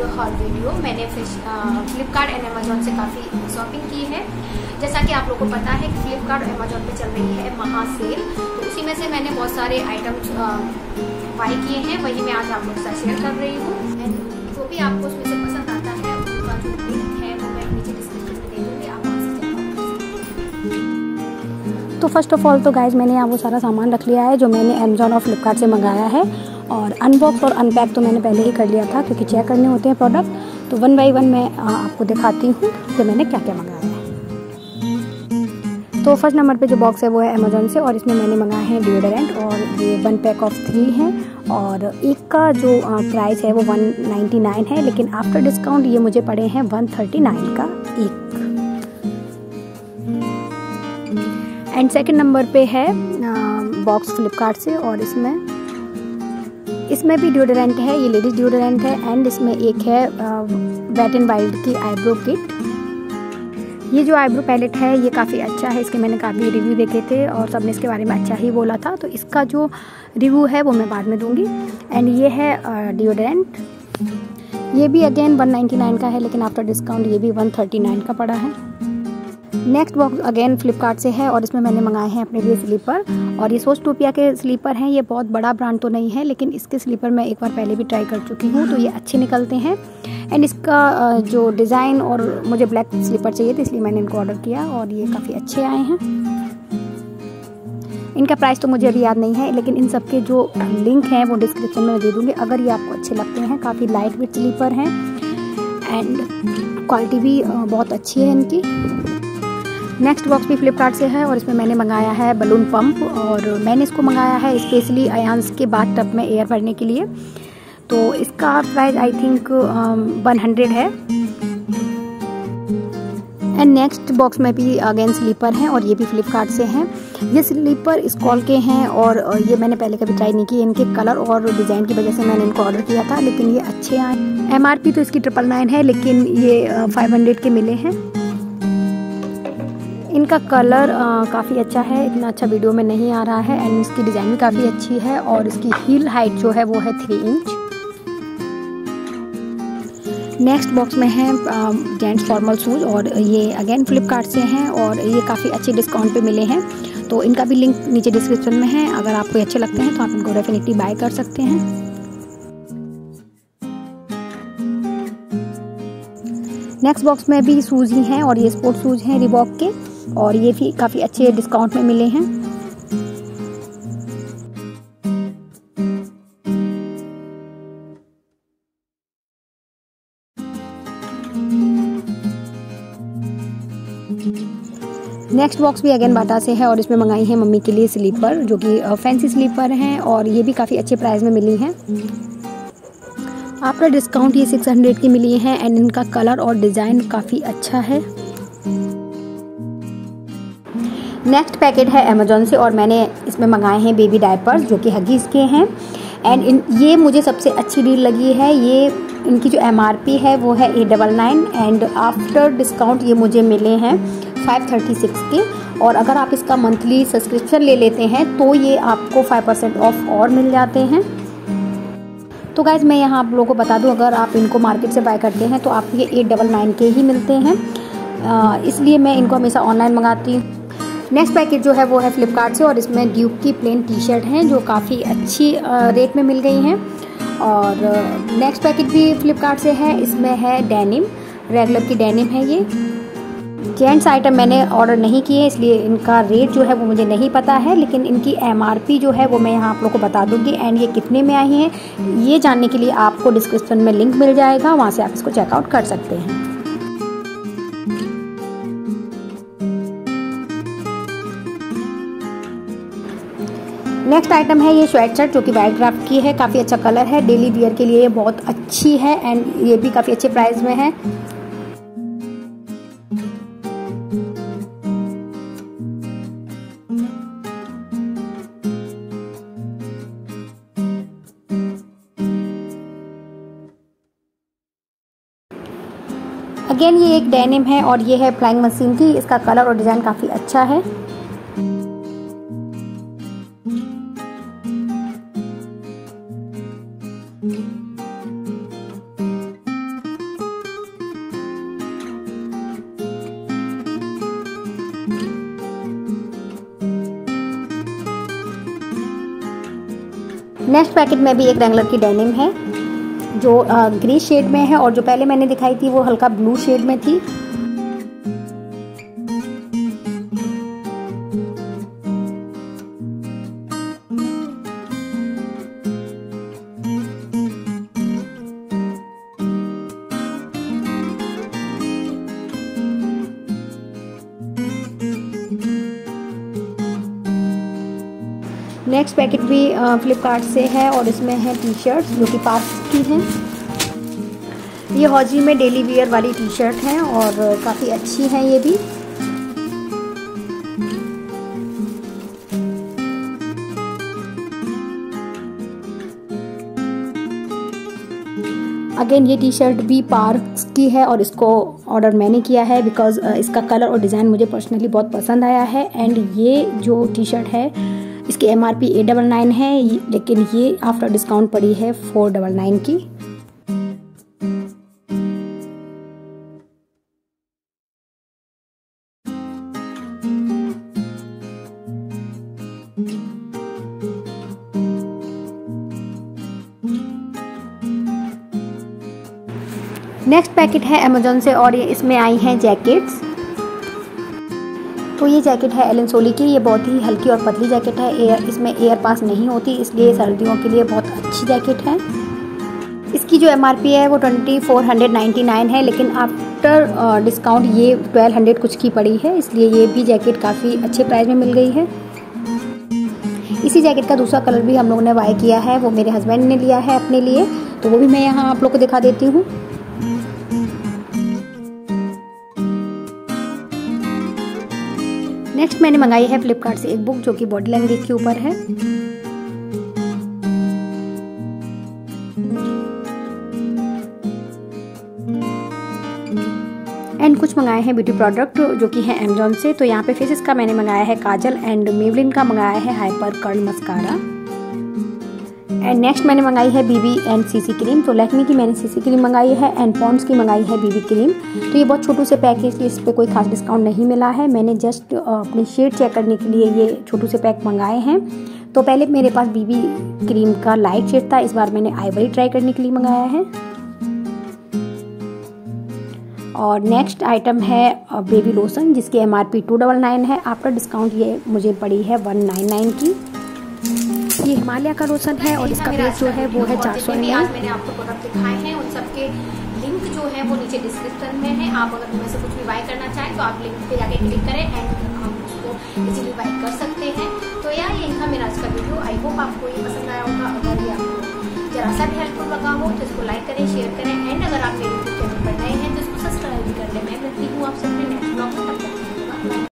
Hall video. मैंने Flipkart and Amazon से काफ़ी शॉपिंग की है। जैसा कि आप लोगों को पता है कि फ्लिपकार्ट और अमेजोन पे चल रही है महा सेल, तो उसी में से मैंने बहुत सारे आइटम्स बाई किए हैं, वही मैं आज आप लोगों के साथ शेयर कर रही हूँ। जो भी आपको उसमें से पसंद आता है उनका जो लिंक है वो मैं नीचे डिस्क्रिप्शन में दे दूँगी, आप वहाँ से चेक कर सकते हैं। तो फर्स्ट ऑफ ऑल तो गाइज मैंने यहाँ वो सारा सामान रख लिया है जो मैंने अमेजोन और फ्लिपकार्ट से मंगाया है, और अनबॉक्स और अनपैक तो मैंने पहले ही कर लिया था क्योंकि चेक करने होते हैं प्रोडक्ट। तो वन बाई वन मैं आपको दिखाती हूँ कि मैंने क्या क्या मंगाया है। तो फर्स्ट नंबर पे जो बॉक्स है वो है अमेजोन से, और इसमें मैंने मंगाया है डिओडोरेंट, और ये 1 पैक ऑफ 3 है, और एक का जो प्राइस है वो 199 है, लेकिन आफ्टर डिस्काउंट ये मुझे पड़े हैं 139 का एक। एंड सेकंड नंबर पे है बॉक्स फ्लिपकार्ट से, और इसमें भी डिओडोरेंट है, ये लेडीज डिओडोरेंट है, एंड इसमें एक है वेट एंड वाइल्ड की आईब्रो किट। ये जो आईब्रो पैलेट है ये काफ़ी अच्छा है, इसके मैंने काफ़ी रिव्यू देखे थे और सबने इसके बारे में अच्छा ही बोला था, तो इसका जो रिव्यू है वो मैं बाद में दूंगी। एंड ये है डिओडोरेंट, ये भी अगेन 199 का है, लेकिन आफ्टर डिस्काउंट ये भी 139 का पड़ा है। नेक्स्ट बॉक्स अगेन फ्लिपकार्ट से है, और इसमें मैंने मंगाए हैं अपने लिए स्लीपर, और ये सोचटोपिया के स्लीपर हैं। ये बहुत बड़ा ब्रांड तो नहीं है, लेकिन इसके स्लीपर मैं एक बार पहले भी ट्राई कर चुकी हूँ, तो ये अच्छे निकलते हैं। एंड इसका जो डिज़ाइन, और मुझे ब्लैक स्लीपर चाहिए थे इसलिए मैंने इनको ऑर्डर किया, और ये काफ़ी अच्छे आए हैं। इनका प्राइस तो मुझे अभी याद नहीं है, लेकिन इन सब के जो लिंक हैं वो डिस्क्रिप्शन में दे दूँगी अगर ये आपको अच्छे लगते हैं। काफ़ी लाइट वेट स्लीपर हैं एंड क्वालिटी भी बहुत अच्छी है इनकी। नेक्स्ट बॉक्स भी फ्लिपकार्ट से है, और इसमें मैंने मंगाया है बलून पंप, और मैंने इसको मंगाया है स्पेशली अयांश के बाथ टब में एयर भरने के लिए। तो इसका प्राइस आई थिंक 100 है। एंड नेक्स्ट बॉक्स में भी अगेन स्लीपर हैं, और ये भी फ्लिपकार्ट से हैं। ये स्लीपर स्कॉल के हैं, और ये मैंने पहले कभी ट्राई नहीं की। इनके कलर और डिज़ाइन की वजह से मैंने इनको ऑर्डर किया था, लेकिन ये अच्छे आए। MRP तो इसकी 999 है, लेकिन ये 500 के मिले हैं। इनका कलर काफ़ी अच्छा है, इतना अच्छा वीडियो में नहीं आ रहा है, एंड इसकी डिज़ाइन भी काफ़ी अच्छी है, और इसकी हील हाइट जो है वो है 3 इंच। नेक्स्ट बॉक्स में है जेंट्स फॉर्मल शूज़, और ये अगेन फ्लिपकार्ट से हैं, और ये काफ़ी अच्छे डिस्काउंट पे मिले हैं। तो इनका भी लिंक नीचे डिस्क्रिप्शन में है, अगर आपको अच्छे लगते हैं तो आप इनको डेफिनेटली बाय कर सकते हैं। नेक्स्ट बॉक्स में भी शूज़ ही हैं, और ये स्पोर्ट शूज़ हैं रिबॉक के, और ये भी काफ़ी अच्छे डिस्काउंट में मिले हैं। नेक्स्ट बॉक्स भी अगेन बाटा से है, और इसमें मंगाई है मम्मी के लिए स्लीपर, जो कि फैंसी स्लीपर हैं, और ये भी काफ़ी अच्छे प्राइस में मिली हैं। आफ्टर डिस्काउंट ये 600 की मिली हैं, एंड इनका कलर और डिज़ाइन काफ़ी अच्छा है। नेक्स्ट पैकेट है अमेजोन से, और मैंने इसमें मंगाए हैं बेबी डायपर्स जो कि हगीज़ के हैं। एंड ये मुझे सबसे अच्छी डील लगी है। ये इनकी जो MRP है वो है 899, एंड आफ्टर डिस्काउंट ये मुझे मिले हैं 536 के, और अगर आप इसका मंथली सब्सक्रिप्शन ले लेते हैं तो ये आपको 5% ऑफ और मिल जाते हैं। तो गाइज मैं यहाँ आप लोगों को बता दूँ, अगर आप इनको मार्केट से बाय करते हैं तो आपको ये 899 के ही मिलते हैं, इसलिए मैं इनको हमेशा ऑनलाइन मंगाती हूँ। नेक्स्ट पैकेट जो है वो है फ्लिपकार्ट से, और इसमें ड्यूक की प्लेन टी-शर्ट हैं जो काफ़ी अच्छी रेट में मिल गई हैं। और नेक्स्ट पैकेट भी फ्लिपकार्ट से है, इसमें है डेनिम, रेगुलर की डेनिम है। ये जेंट्स आइटम मैंने ऑर्डर नहीं किए, इसलिए इनका रेट जो है वो मुझे नहीं पता है, लेकिन इनकी MRP जो है वो मैं यहाँ आप लोगों को बता दूँगी। एंड ये कितने में आई हैं ये जानने के लिए आपको डिस्क्रिप्शन में लिंक मिल जाएगा, वहाँ से आप इसको चेकआउट कर सकते हैं। नेक्स्ट आइटम है ये स्वेट शर्ट, जो कि वाइट क्राफ्ट की है, काफ़ी अच्छा कलर है, डेली वियर के लिए ये बहुत अच्छी है, एंड ये भी काफ़ी अच्छे प्राइस में है। अगेन ये एक डेनिम है, और ये है फ्लाइंग मशीन की। इसका कलर और डिज़ाइन काफ़ी अच्छा है। नेक्स्ट पैकेट में भी एक रेंगलर की डेनिम है जो ग्रे शेड में है, और जो पहले मैंने दिखाई थी वो हल्का ब्लू शेड में थी। नेक्स्ट पैकेट भी फ्लिपकार्ट से है और इसमें है टी शर्ट्स जो कि पास की हैं। ये हौजी में डेली वियर वाली टी शर्ट हैं और काफ़ी अच्छी हैं ये भी। अगेन ये टी शर्ट भी पार्क्स की है और इसको ऑर्डर मैंने किया है बिकॉज इसका कलर और डिज़ाइन मुझे पर्सनली बहुत पसंद आया है। एंड ये जो टी शर्ट है इसकी MRP 899 है, लेकिन ये आफ्टर डिस्काउंट पड़ी है 499 की। नेक्स्ट पैकेट है अमेजोन से और ये इसमें आई हैं जैकेट्स। तो ये जैकेट है एलन सोली की। ये बहुत ही हल्की और पतली जैकेट है, इसमें एयर पास नहीं होती, इसलिए सर्दियों के लिए बहुत अच्छी जैकेट है। इसकी जो MRP है वो 2499 है, लेकिन आफ्टर डिस्काउंट ये 1200 कुछ की पड़ी है, इसलिए ये भी जैकेट काफ़ी अच्छे प्राइस में मिल गई है। इसी जैकेट का दूसरा कलर भी हम लोगों ने बाय किया है, वो मेरे हस्बैंड ने लिया है अपने लिए, तो वो भी मैं यहाँ आप लोग को दिखा देती हूँ। नेक्स्ट मैंने मंगाई है फ्लिपकार्ट से एक बुक जो कि बॉडी लैंग्वेज के ऊपर है। एंड कुछ मंगाए हैं ब्यूटी प्रोडक्ट जो कि है अमेजोन से। तो यहाँ पे फेसेस का मैंने मंगाया है काजल एंड मेवलिन का मंगाया है hyper curl mascara. And next मैंने मंगाई है BB एंड CC क्रीम। तो लैक्मे की मैंने CC क्रीम मंगाई है एंड पॉन्ड्स की मंगाई है BB क्रीम। तो ये बहुत छोटू से पैक है, इसलिए इस पर कोई खास डिस्काउंट नहीं मिला है। मैंने जस्ट अपनी शेड चेक करने के लिए ये छोटू से पैक मंगाए हैं। तो पहले मेरे पास BB क्रीम का लाइट शेड था, इस बार मैंने आइवरी ट्राई करने के लिए मंगाया है। और नेक्स्ट आइटम है बेबी लोशन जिसकी MRP 299 है, आफ्टर डिस्काउंट ये मुझे पड़ी है 199 की। ये हिमालय का लोशन है और इसका प्राइस जो है वो है 400 ml। आज मैंने आपको प्रोडक्ट दिखाए हैं, उन सबके लिंक जो है वो नीचे डिस्क्रिप्शन में है। आप अगर उनमें से कुछ भी बाय करना चाहें तो आप लिंक पे जाके क्लिक करें एंड आप उसको इजीली बाय कर सकते हैं। तो यार ये था मेरा आज का वीडियो। आई होप आपको ये पसंद आया होगा। अगर ये आपको जरा सा भी हेल्पफुल लगा हो तो इसको लाइक करें, शेयर करें एंड अगर आप मेरे यूट्यूब चैनल पर नए हैं तो इसको सब्सक्राइब भी कर लें। मैं मिलती हूँ आपसे अपने नेक्स्ट ब्लॉग में।